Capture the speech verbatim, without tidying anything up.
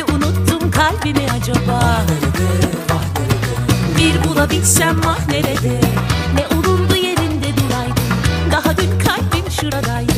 nerede unuttum kalbimi acaba? Vah nerede, vah nerede? Bir bulabilsem vah nerede? Ne olurdu yerinde duraydın, daha dün kalbim şuradaydı.